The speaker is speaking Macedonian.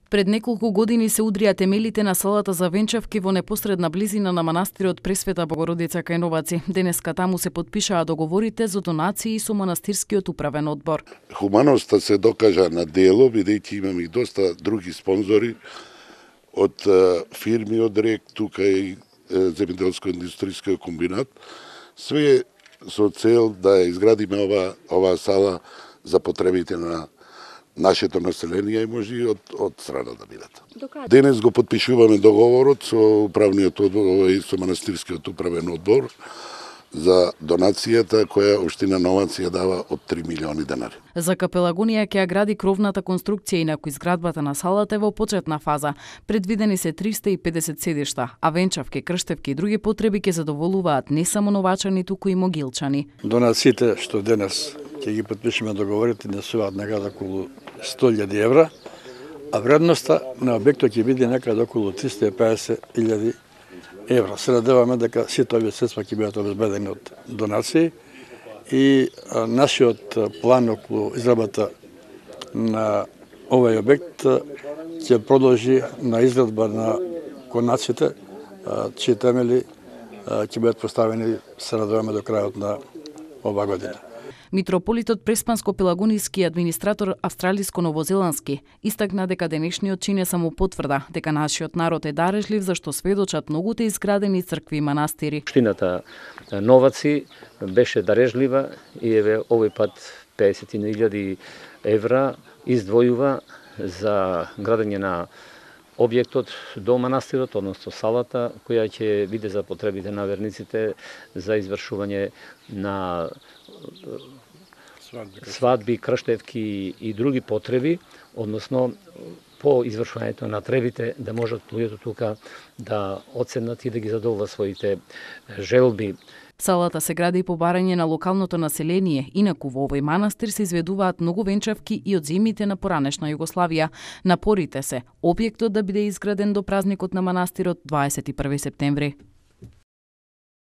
Пред неколку години се удрија темелите на салата за венчавки во непосредна близина на манастирот Пресвета Богородица кај Новаци. Денеска таму се потпишаа договорите за донации со манастирскиот управен одбор. Хуманоста се докажа на дело, бидејќи имаме и доста други спонзори од фирми од РЕК, тука и земјоделско-индустријскиот комбинат. Све со цел да изградиме оваа сала за потребите на нашето население и може и од страна да бидат. Денес го потпишуваме договорот со управниот одбор и со манастирскиот управен одбор за донацијата која општина Новаци ја дава од 3 милиони денари. За Капелагонија ќе ја гради кровната конструкција, инаку изградбата на салата е во почетна фаза. Предвидени се 350 седишта, а венчавки, крштевки и други потреби ќе задоволуваат не само новачани, туку и могилчани. Донациите што денес ќе ги потпишеме договорите несуваат некаде околу 100.000 евра, а вредноста на објектот ќе биде некаде околу 350.000 евра. Се надеваме дека сите овие средства ќе бидат обезбедени од донации и нашиот план околу изградбата на овој објект ќе продолжи на изградба на конаците, чии темели ќе бидат поставени, се надеваме, до крајот на оваа година. Митрополитот Преспанско-Пелагонijски администратор австралиско-новозеландски истакна дека денешниот чин е само потврда дека нашиот народ е дарежлив, зашто сведочат многуте изградени цркви и манастири. Општината Новаци беше дарежлива и еве овој пат 50.000 евра издвојува за градење на објектот до манастирот, односно салата, која ќе биде за потребите на верниците за извршување на свадби, крштевки и други потреби, односно по извршувањето на требите да можат луѓето тука да одседнат и да ги задоволат своите желби. Салата се гради по барање на локалното население, инаку во овој манастир се изведуваат многу венчавки и од земјите на поранешна Југославија. Напорите се објектот да биде изграден до празникот на манастирот 21 септември.